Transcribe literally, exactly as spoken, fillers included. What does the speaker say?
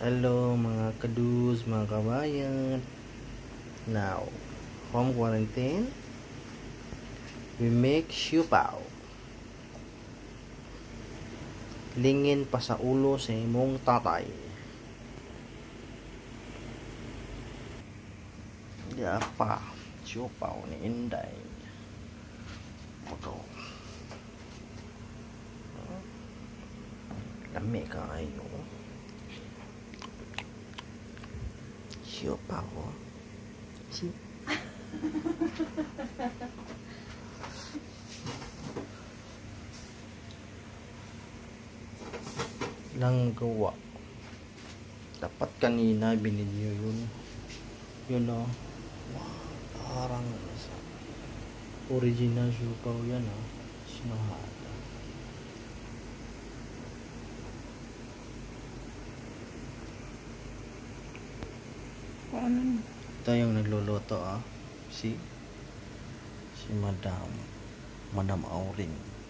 Hello mga kadus, mga kabayan. Now, home quarantine. We make siupaw. Lingin pa sa ulo sa imong tatay. Ya pa, siupaw ni Inday. Ito. Lami kayo. Siupaw. Si. Lang gawa. Dapat kanina binili yun. Yun o. Wow, parang original siupaw yan o. Sinohada. Ano? Ito yung nagluluto ah. Si si Madam Madam Auring.